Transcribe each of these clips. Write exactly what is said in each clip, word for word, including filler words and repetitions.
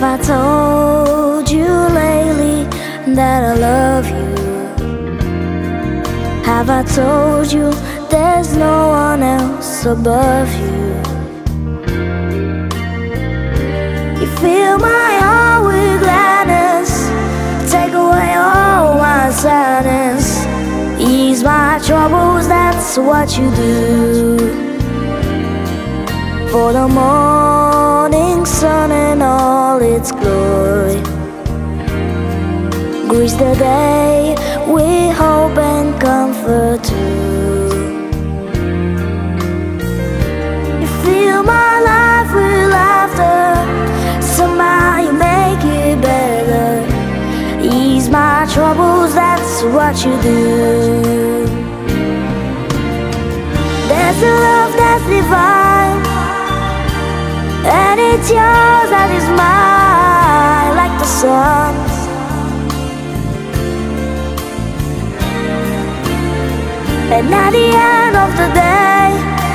Have I told you lately that I love you? Have I told you there's no one else above you? You fill my heart with gladness, take away all my sadness, ease my troubles, that's what you do. For the morning sun and all its glory grease the day with hope and comfort too. You fill my life with laughter, somehow you make it better, ease my troubles, that's what you do. There's a love that's divine, and it's yours and it's mine, like the sun. And at the end of the day,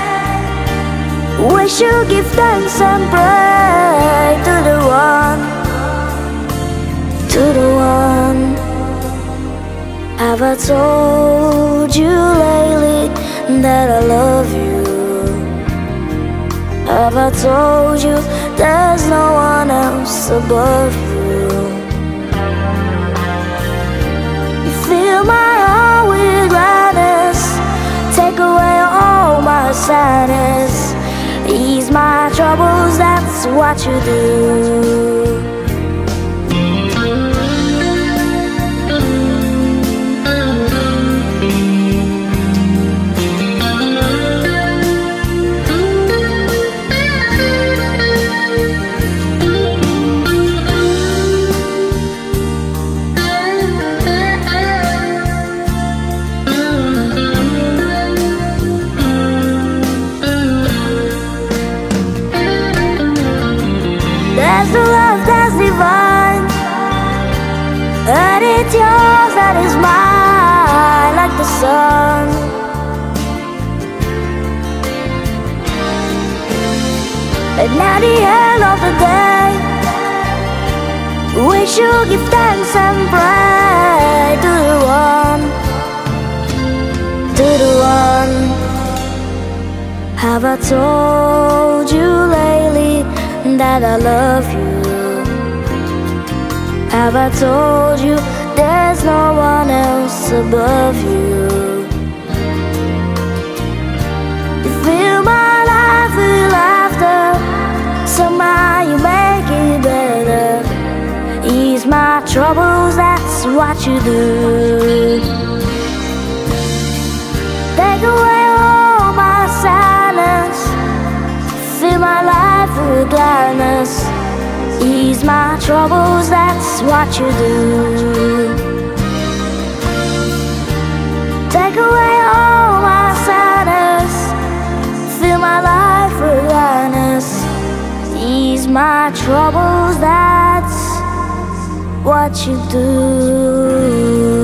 we should give thanks and pray to the one, to the one. Have I told you lately that I love you? Have I told you there's no one else above you? You fill my heart with gladness, take away all my sadness, ease my troubles, that's what you do. There's a love that's divine, and it's yours and it's mine, like the sun. And at the end of the day, we should give thanks and pray to the one, to the one. Have I told you lately that I love you? Have I told you there's no one else above you? You fill my life with laughter, somehow you make it better, ease my troubles, that's what you do. Take away all my sadness, fill my life with gladness, ease my troubles, that's what you do. Take away all my sadness, fill my life with gladness, ease my troubles, that's what you do.